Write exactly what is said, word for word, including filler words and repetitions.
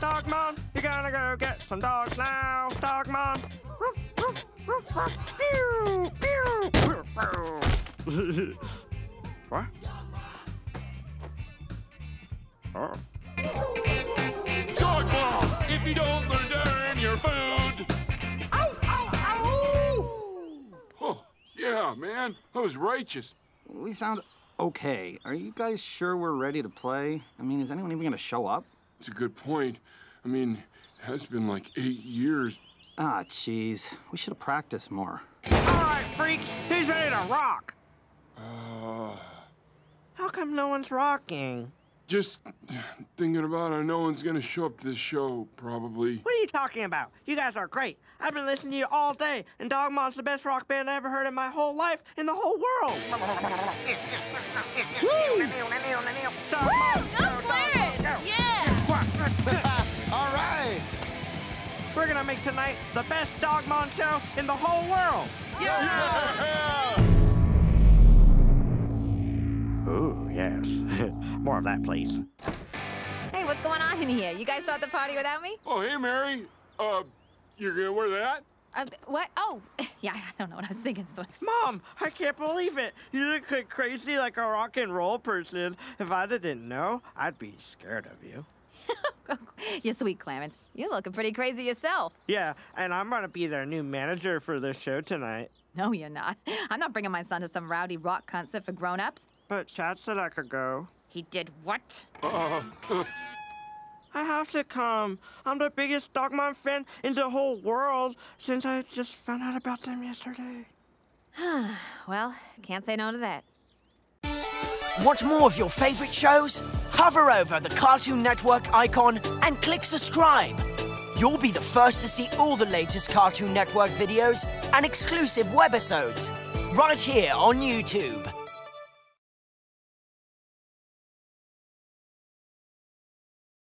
Dogmon, you gotta go get some dogs now. Dogmon. Roof, roof, roof, roof. Pew, pew, pew, pew. What? Oh. Dogmon, if you don't learn to earn your food. Ow, ow, ow! Oh, yeah, man. That was righteous. We sound okay. Are you guys sure we're ready to play? I mean, is anyone even gonna show up? It's a good point. I mean, it has been like eight years. Ah, jeez. We should have practiced more. All right, freaks. Who's ready to rock? Uh, How come no one's rocking? just thinking about how no one's gonna show up to this show, probably. What are you talking about? You guys are great. I've been listening to you all day, and Dogmon's the best rock band I ever heard in my whole life, in the whole world. Woo! Dogmon, Go, Clarence! Yeah! All right. we're gonna make tonight the best Dogmon show in the whole world. Yeah! Ooh, yes. More of that, please. Hey, what's going on in here? You guys start the party without me? Oh, hey, Mary. Uh, you're gonna wear that? Uh, what? Oh, yeah, I don't know what I was thinking. Mom, I can't believe it. You look like crazy like a rock and roll person. If I didn't know, I'd be scared of you. You're sweet, Clarence. You're looking pretty crazy yourself. Yeah, and I'm gonna be their new manager for the show tonight. No, you're not. I'm not bringing my son to some rowdy rock concert for grown-ups. But Chad said I could go. He did what? Uh, I have to come. I'm the biggest Dogmon fan in the whole world since I just found out about them yesterday. Well, can't say no to that. Want more of your favorite shows? Hover over the Cartoon Network icon and click subscribe. You'll be the first to see all the latest Cartoon Network videos and exclusive webisodes right here on YouTube.